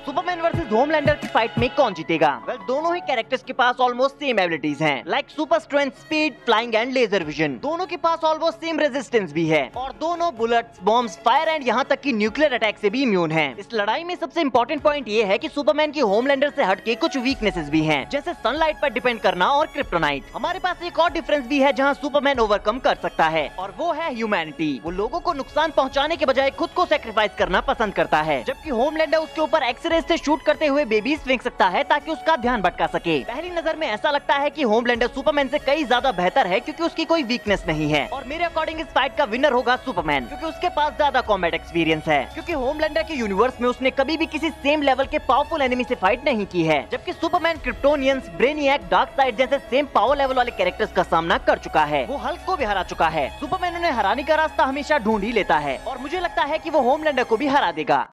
Superman versus Homelander की fight में कौन जीतेगा? दोनों ही कैरेक्टर्स के पास ऑलमोस्ट सेम एबिलिटीज हैं, like super strength, speed, flying and laser vision. दोनों के पास ऑलमोस्ट सेम रेजिस्टेंस भी है और दोनों बुलेट्स, बॉम्ब्स, फायर एंड यहाँ तक कि न्यूक्लियर अटैक से भी इम्यून हैं। इस लड़ाई में सबसे इम्पोर्टेंट पॉइंट ये है कि सुपरमैन की होमलैंडर से हटके कुछ वीकनेसेस भी हैं, जैसे सनलाइट पर डिपेंड करना और क्रिप्टोनाइट। हमारे पास एक और डिफरेंस भी है जहाँ सुपरमैन ओवरकम कर सकता है, और वो है ह्यूमैनिटी। वो लोगों को नुकसान पहुँचाने के बजाय खुद को सेक्रीफाइस करना पसंद करता है, जबकि होमलैंडर उसके ऊपर एक्सरे से शूट करते हुए बेबीज फेंक सकता है ताकि उसका ध्यान भटका सके। पहली नजर में ऐसा लगता है कि होमलैंडर सुपरमैन से कई ज्यादा बेहतर है क्योंकि उसकी कोई वीकनेस नहीं है, और मेरे अकॉर्डिंग इस फाइट का विनर होगा सुपरमैन, क्योंकि उसके पास ज्यादा कॉम्बैट एक्सपीरियंस है। क्योंकि होमलैंडर के यूनिवर्स में उसने कभी भी किसी सेम लेवल के पावरफुल एनिमी से फाइट नहीं की है, जबकि सुपरमैन क्रिप्टोनियंस, ब्रेनियक, डार्कसाइड जैसे सेम पावर लेवल वाले कैरेक्टर्स का सामना कर चुका है। वो हल्क को भी हरा चुका है। सुपरमैन उन्हें हराने का रास्ता हमेशा ढूंढ ही लेता है, और मुझे लगता है कि वो होमलैंडर को भी हरा देगा।